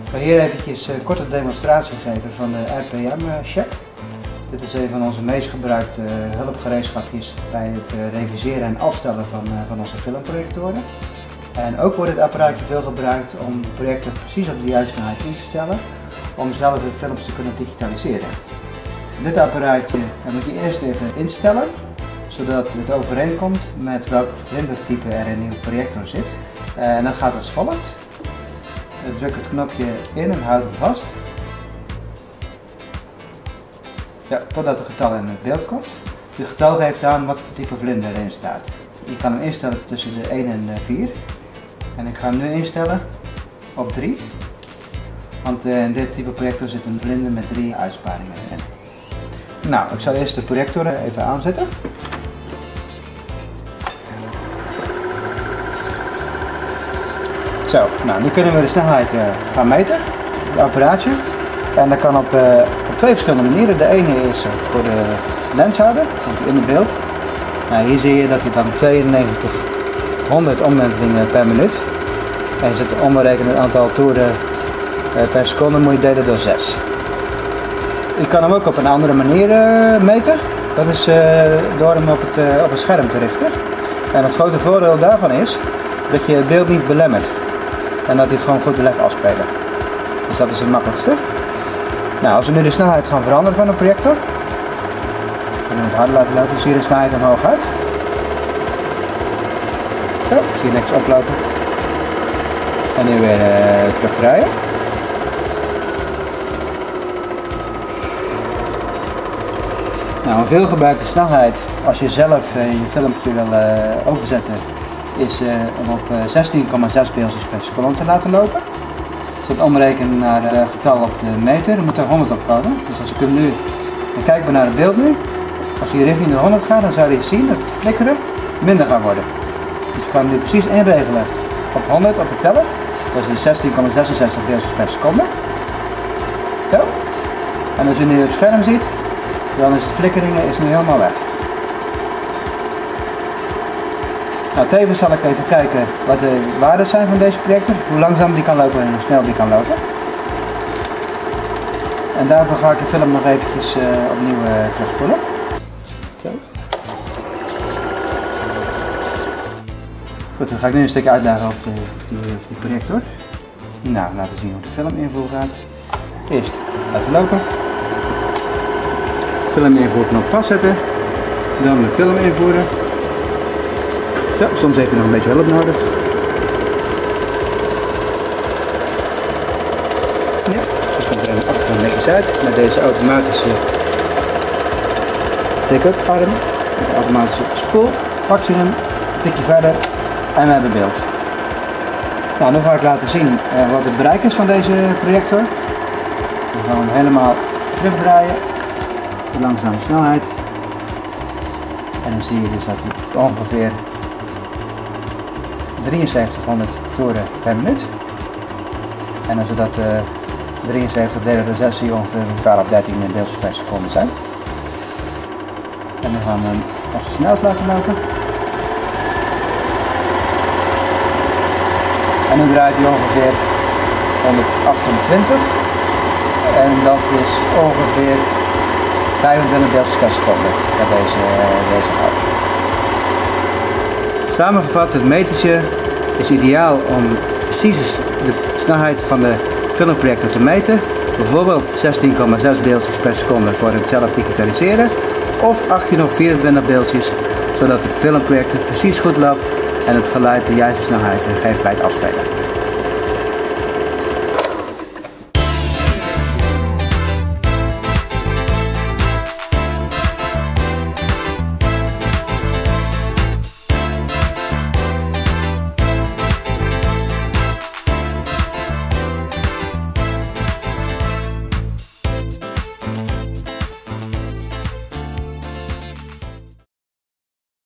Ik ga hier eventjes een korte demonstratie geven van de RPM-check. Dit is een van onze meest gebruikte hulpgereedschapjes bij het reviseren en afstellen van onze filmprojectoren. En ook wordt het apparaatje veel gebruikt om de projector precies op de juiste snelheid in te stellen, om zelf de films te kunnen digitaliseren. Dit apparaatje moet je eerst even instellen, zodat het overeenkomt met welk vlindertype er in uw projector zit. En dan gaat het als volgt. Druk het knopje in en houd hem vast. Ja, totdat het getal in het beeld komt. Het getal geeft aan wat voor type vlinder erin staat. Je kan hem instellen tussen de 1 en 4. En ik ga hem nu instellen op 3. Want in dit type projector zit een vlinder met 3 uitsparingen in. Nou, ik zal eerst de projector even aanzetten. Zo, nou nu kunnen we de snelheid gaan meten, het apparaatje. En dat kan op 2 verschillende manieren. De ene is voor de lenshouder, in het beeld. Nou, hier zie je dat hij dan 9200 omwentelingen per minuut. En je zet omrekenen het aantal toeren per seconde, moet je delen door 6. Je kan hem ook op een andere manier meten. Dat is door hem op het scherm te richten. En het grote voordeel daarvan is dat je het beeld niet belemmert. En dat hij het gewoon goed blijft afspelen. Dus dat is het makkelijkste. Nou, als we nu de snelheid gaan veranderen van de projector. En het harder laten lopen, zie je de snelheid omhoog uit. Zo, zie je niks oplopen. En nu weer terugdraaien. Nou, een veelgebruikte snelheid als je zelf je filmpje wil overzetten is om op 16,6 beeldjes per seconde te laten lopen. Als we het omrekenen naar het getal op de meter, dan moet er 100 op komen. Dus als ik hem nu, dan kijken we naar het beeld nu. Als hij richting de 100 gaat, dan zou je zien dat het flikkeren minder gaat worden. Dus ik ga hem nu precies inregelen op 100 op de teller. Dat is 16,66 beeldjes per seconde. Zo. En als je nu het scherm ziet, dan is het flikkeringen nu helemaal weg. Nou, tevens zal ik even kijken wat de waarden zijn van deze projector, hoe langzaam die kan lopen en hoe snel die kan lopen. En daarvoor ga ik de film nog eventjes opnieuw terugspoelen. Zo. Goed, dan ga ik nu een stukje uitdagen op die projector. Nou, laten we zien hoe de filminvoer gaat. Eerst laten lopen. Filminvoerknop vastzetten. Dan de film invoeren. Zo, soms heeft hij nog een beetje hulp nodig. Ja, dus komt er een achterkant netjes uit met deze automatische take-up arm. Met de automatische spoel. Pak je hem, een tikje verder en we hebben beeld. Nou, nu ga ik laten zien wat het bereik is van deze projector. Dan gaan we hem helemaal terugdraaien. De langzame snelheid. En dan zie je dus dat hij ongeveer 7300 toeren per minuut. En als we dat 73 delen door 6 zie je ongeveer 12-13 beeldjes per seconde zijn. En dan gaan we hem op de snelheid laten lopen. En nu draait hij ongeveer 128. En dat is ongeveer 25 beeldjes per seconde dat deze houdt. Samengevat, het metertje is ideaal om precies de snelheid van de filmprojector te meten. Bijvoorbeeld 16,6 beeldjes per seconde voor het zelf digitaliseren. Of 18 of 24 beeldjes, zodat de filmprojector precies goed loopt en het geluid de juiste snelheid geeft bij het afspelen.